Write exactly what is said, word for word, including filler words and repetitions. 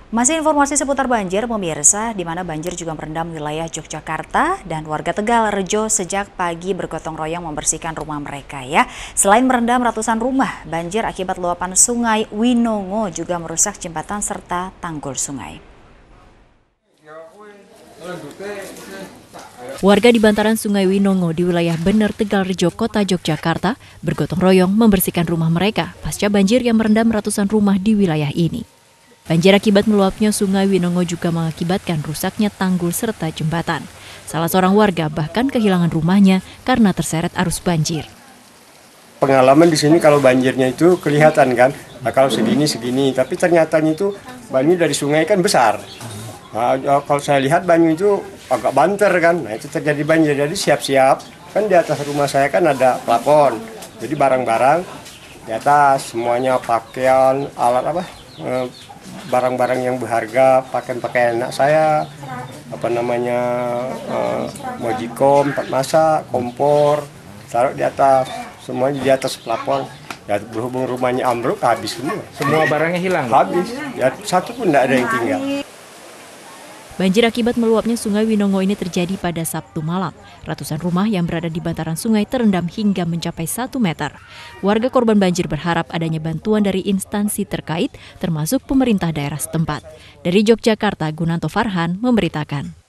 Masih informasi seputar banjir, pemirsa, di mana banjir juga merendam wilayah Yogyakarta dan warga Tegal Rejo sejak pagi bergotong royong membersihkan rumah mereka ya. Selain merendam ratusan rumah, banjir akibat luapan sungai Winongo juga merusak jembatan serta tanggul sungai. Warga di bantaran Sungai Winongo di wilayah Bener, Tegal Rejo, Kota Yogyakarta bergotong royong membersihkan rumah mereka pasca banjir yang merendam ratusan rumah di wilayah ini. Banjir akibat meluapnya Sungai Winongo juga mengakibatkan rusaknya tanggul serta jembatan. Salah seorang warga bahkan kehilangan rumahnya karena terseret arus banjir. Pengalaman di sini kalau banjirnya itu kelihatan kan, nah, kalau segini segini, tapi ternyata itu banjir dari sungai kan besar. Nah, kalau saya lihat banjir itu agak banter kan, nah itu terjadi banjir. Jadi siap-siap, kan di atas rumah saya kan ada plafon, jadi barang-barang di atas semuanya, pakaian, alat apa, barang-barang yang berharga, pakaian-pakaian anak saya, apa namanya, eh, mojikom, tempat masak, kompor, taruh di atas, semuanya di atas plafon. Ya berhubung rumahnya ambruk, habis semua. Semua barangnya hilang? Habis, ya satu pun tidak ada yang tinggal. Banjir akibat meluapnya Sungai Winongo ini terjadi pada Sabtu malam. Ratusan rumah yang berada di bantaran sungai terendam hingga mencapai satu meter. Warga korban banjir berharap adanya bantuan dari instansi terkait, termasuk pemerintah daerah setempat. Dari Yogyakarta, Gunanto Farhan memberitakan.